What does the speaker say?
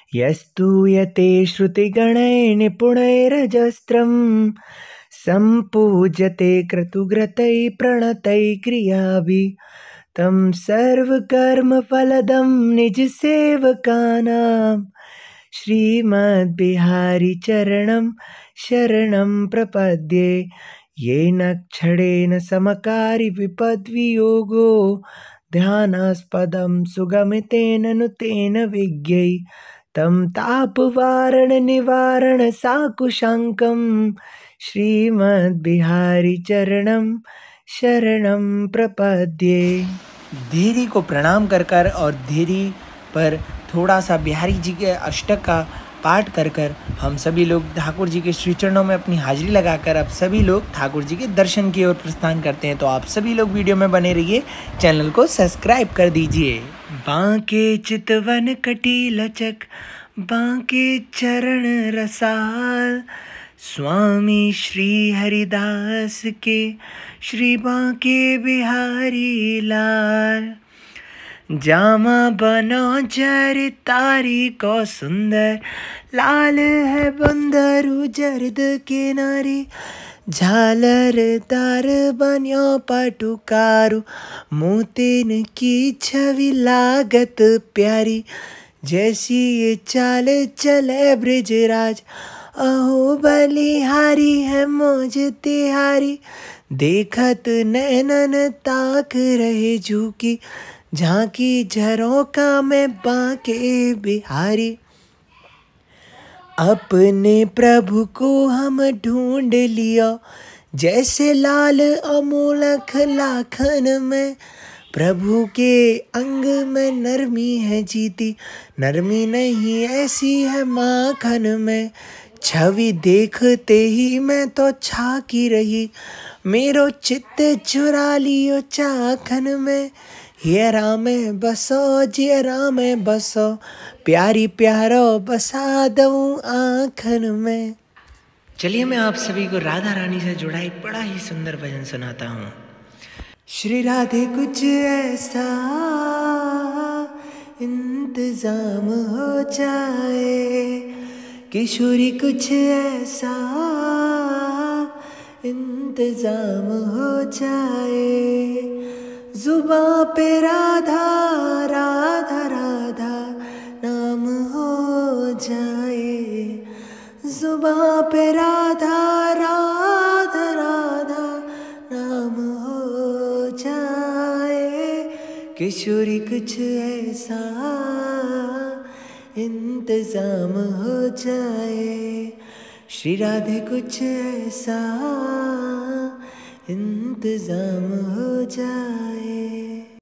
यस्तूयते श्रुतिगणैः निपुणैरजस्रं सम्पूज्यते क्रतुव्रतैः प्रणतैः क्रियाभिः तं सर्वकर्मफलदं निजसेवकानां श्रीमद्बिहारीचरणं शरणं प्रपद्ये। येन क्षणेन समकारि विपद्वियोगो ध्यानास्पदं सुगमितेन नुतेन विज्ञै तं तापवारणनिवारणसाकुशाङ्कं श्रीमद्बिहारीचरणं शरणं प्रपद्ये। धीरी को प्रणाम कर कर और धीरी पर थोड़ा सा बिहारी जी के अष्टक का पाठ कर कर हम सभी लोग ठाकुर जी के श्री चरणों में अपनी हाजिरी लगाकर अब सभी लोग ठाकुर जी के दर्शन की ओर प्रस्थान करते हैं। तो आप सभी लोग वीडियो में बने रहिए, चैनल को सब्सक्राइब कर दीजिए। बांके चितवन कटी लचक बांके चरण रसाल स्वामी श्री हरिदास के श्री बांके बिहारी लाल। जामा बनो जर तारी को सुंदर लाल है बंदरू जर्द किनारी झालर तार बन्यो पटुकारू मोतिन की छवि लागत प्यारी जैसी ये चाल चले ब्रिजराज अहो बलिहारी है मौज तिहारी देखत नैनन ताक रहे झुकी झांकी झरोका में बांके बिहारी। अपने प्रभु को हम ढूंढ लिया जैसे लाल अमोलक लाखन में प्रभु के अंग में नरमी है जीती नरमी नहीं ऐसी है माखन में छवि देखते ही मैं तो छाकी रही मेरो चित्त चुरा लियो चाखन में हियरा में बसो जियरा में बसो प्यारी प्यारो बसा दूं आँखन में। चलिए मैं आप सभी को राधा रानी से जुड़ा एक बड़ा ही सुंदर भजन सुनाता हूँ। श्री राधे कुछ ऐसा इंतजाम हो जाए किशोरी कुछ ऐसा इंतजाम हो जाए जुबां पे राधा राधा राधा नाम हो जाए जुबां पे राधा राधा राधा नाम हो जाए किशोरी कुछ ऐसा इंतजाम हो जाए श्री राधे कुछ ऐसा इंतजाम हो जाए।